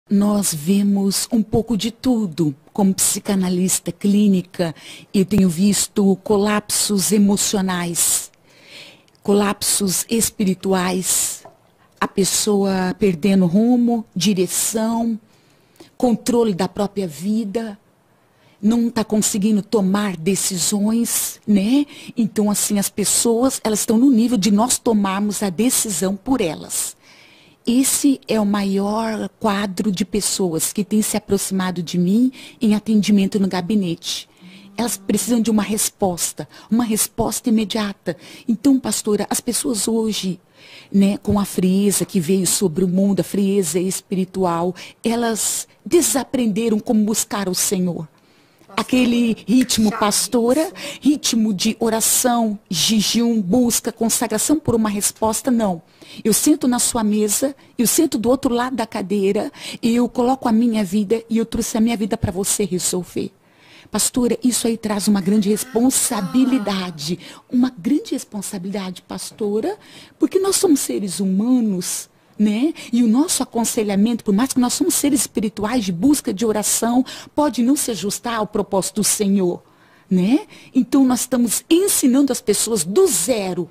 Nós vemos um pouco de tudo. Como psicanalista clínica, eu tenho visto colapsos emocionais, colapsos espirituais, a pessoa perdendo rumo, direção, controle da própria vida, não está conseguindo tomar decisões, né? Então, assim, as pessoas, elas estão no nível de nós tomarmos a decisão por elas. Esse é o maior quadro de pessoas que têm se aproximado de mim em atendimento no gabinete. Elas precisam de uma resposta imediata. Então, pastora, as pessoas hoje, né, com a frieza que veio sobre o mundo, a frieza espiritual, elas desaprenderam como buscar o Senhor. Aquele ritmo, pastora, ritmo de oração, jejum, busca, consagração por uma resposta, não. Eu sento na sua mesa, eu sento do outro lado da cadeira, eu coloco a minha vida e eu trouxe a minha vida para você resolver. Pastora, isso aí traz uma grande responsabilidade. Uma grande responsabilidade, pastora, porque nós somos seres humanos, né? E o nosso aconselhamento, por mais que nós somos seres espirituais de busca de oração, pode não se ajustar ao propósito do Senhor, né? Então nós estamos ensinando as pessoas do zero,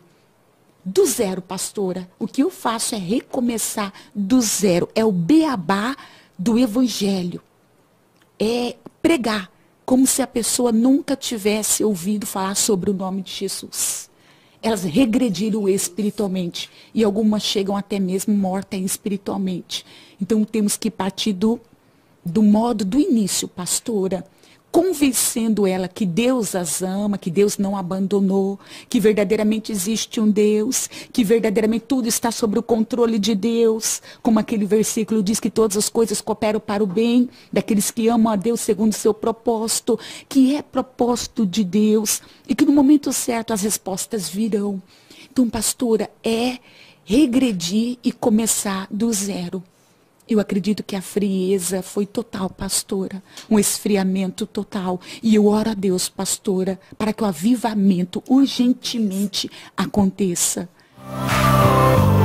pastora. O que eu faço é recomeçar do zero, é o beabá do evangelho, é pregar como se a pessoa nunca tivesse ouvido falar sobre o nome de Jesus. Elas regrediram espiritualmente e algumas chegam até mesmo mortas espiritualmente. Então temos que partir do modo do início, pastora, convencendo ela que Deus as ama, que Deus não abandonou, que verdadeiramente existe um Deus, que verdadeiramente tudo está sob o controle de Deus, como aquele versículo diz que todas as coisas cooperam para o bem daqueles que amam a Deus segundo o seu propósito, que é propósito de Deus e que no momento certo as respostas virão. Então, pastora, é regredir e começar do zero. Eu acredito que a frieza foi total, pastora. Um esfriamento total. E eu oro a Deus, pastora, para que o avivamento urgentemente aconteça.